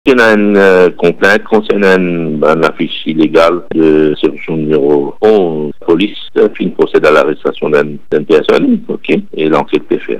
Il y a une complainte concernant une affiche illégale de section numéro 11. La police procède à l'arrestation d'une personne, ok, et l'enquête est faite.